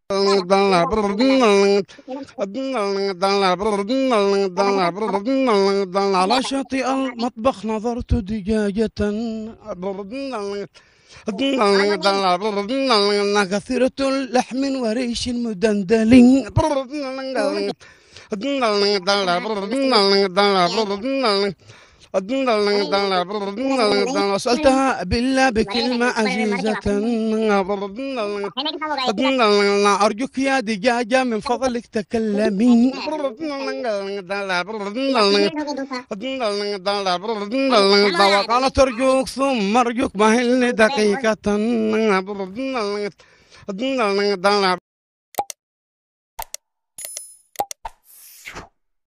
على شاطئ المطبخ نظرت دجاجة كثيرة اللحم وريش مدندل. سألتها بالله بكلمة عزيزة، أرجوك يا دجاجة من فضلك تكلمي. وقالت أرجوك ثم أرجوك مهلني دقيقة.